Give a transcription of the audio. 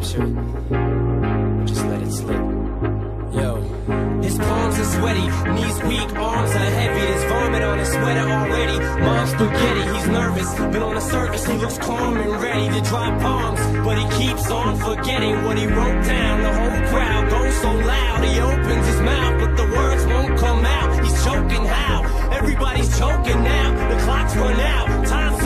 pressure, just let it slip. Yo. His palms are sweaty, knees weak, arms are heavy. There's vomit on his sweater already. Mom's spaghetti, he's nervous, but on the surface he looks calm and ready to drop bombs. But he keeps on forgetting what he wrote down. The whole crowd goes so loud, he opens his mouth, but the words won't come out. He's choking how? Everybody's choking now. The clock's run out, time's